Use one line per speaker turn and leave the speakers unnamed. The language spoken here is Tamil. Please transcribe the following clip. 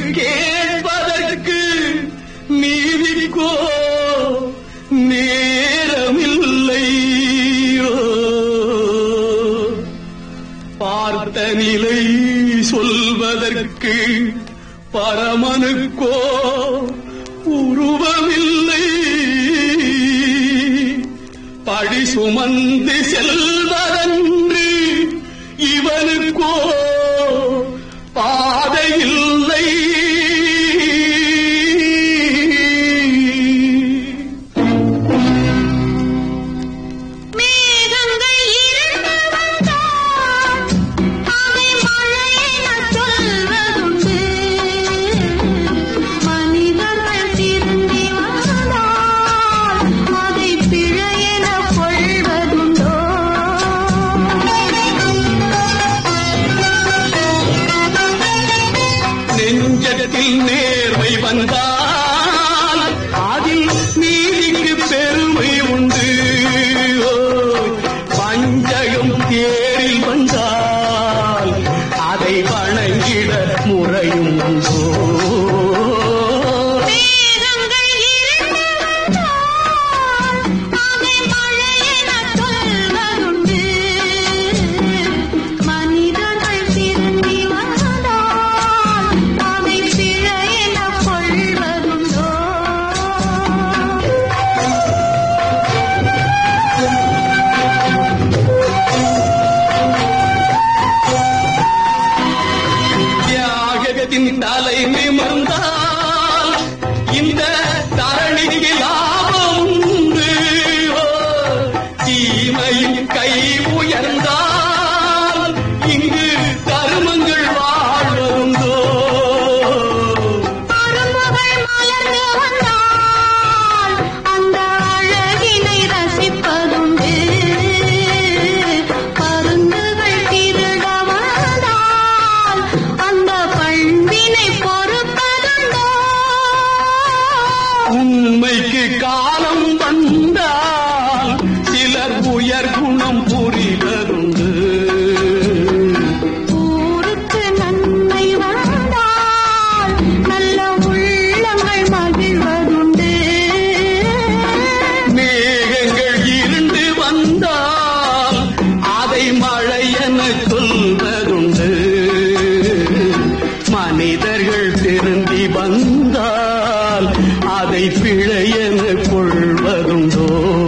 கேட்பதற்கு நீதிக்கோ நேரமில்லை. பார்த்த நிலை சொல்வதற்கு பரமனுக்கோ உருவமில்லை. படி சுமந்து செல்வதன்று இவனுக்கோ பாதையில்லை. நேர்மை வந்தால் அதில் நீதிக்கு பெருமை உண்டு. பஞ்சகம் தேரில் வந்தால் அதை வணங்கிட முறையும் உண்டோ. தலை நிமிர்ந்தால் இந்த தரணிக்கு லாபம் உண்டு. தீமையின் கை உயர்ந்தால் இங்கு தருமங்கள் வாழ்வதுண்டோ.
அரும்புகள் மலர்ந்து வந்தால் அந்த அழகினை ரசிப்பதுண்டு. பருந்துகள் திருட வந்தால் அந்த பண்பினை பொறுப்பதுண்டோ.
உண்மைக்கு காலம் வந்தால் சிலர் உயர் குணம் புரிவதுண்டு.
ஊருக்கு நன்மை வந்தால் நல்ல உள்ளங்கள் மகிழ்வதுண்டு.
மேகங்கள் இருண்டு வந்தால் அதை மழை என சொல்வதுண்டு. மனிதர்கள் திருந்தி வந்தால் அதை பிழை என கொள்வதுண்டோ.